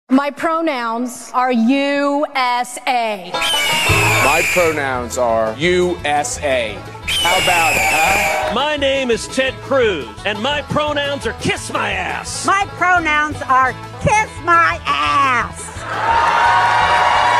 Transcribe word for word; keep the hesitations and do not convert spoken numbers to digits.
My pronouns are U S A. My pronouns are U S A. How about it, huh? My name is Ted Cruz, and my pronouns are kiss my ass. My pronouns are kiss my ass.